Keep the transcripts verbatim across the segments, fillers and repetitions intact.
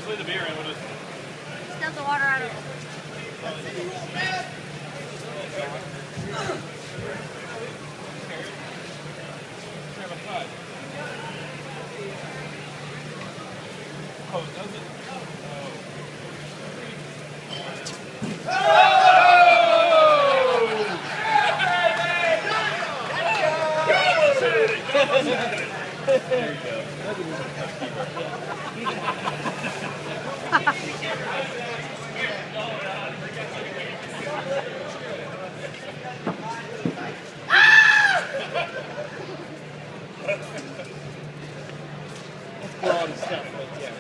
Just leave the beer in. We'll just... Just dump the water out of it. Oh, does it? There you go. That's quality stuff right there.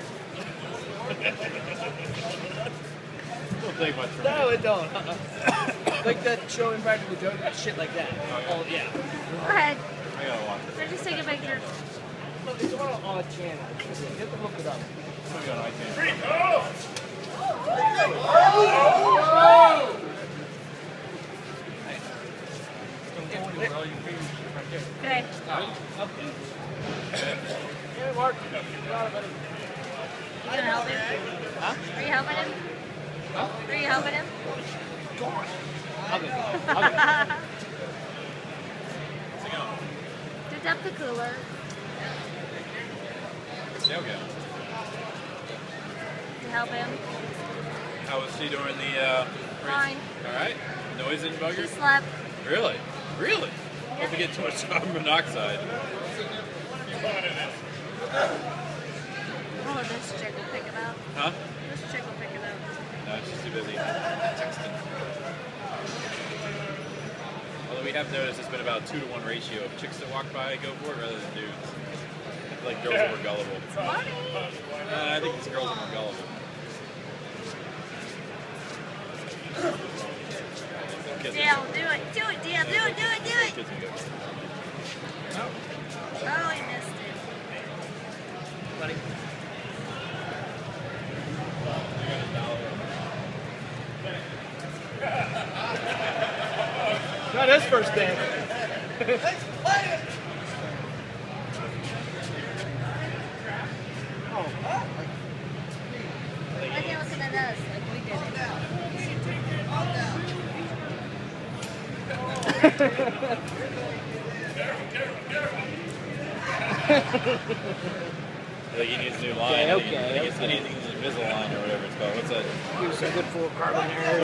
Don't take much from No, me. it don't. Uh-uh. Like that show Impractical Joke, shit like that. Oh, yeah. Oh, yeah. Go ahead. I gotta watch it. Or just take a picture. Look, it's on an odd channel. You have to look it up. Put me on iTunes. Okay. Yeah, Mark. You gonna help him? Huh? Are you helping him? Huh? Are you helping him? I'll get it. I'll get it. How's it going? To dump the cooler. Yeah, okay. To help him. How was she during the, uh... Fine. Alright? Noise didn't bug She her? slept. Really? Really? Hope you get too much carbon monoxide. Oh, this chick will pick it up. Huh? This chick will pick it up. No, she's too busy texting. Although we have noticed it's been about two to one ratio of chicks that walk by go for it rather than dudes. I feel like girls are more gullible. Funny. Uh, I think these girls are more gullible. Kiss Dale, do it. Do it, Dale. Do it, do it, do it. Kiss me, go. Oh, he missed it. Buddy. Not his first dance. Oh. Why are they looking at us like we did I think he needs a new line. Okay, I think he- okay, I think it's, I okay. think it's Invisalign or whatever it's called. What's that? He was so good for carbon air.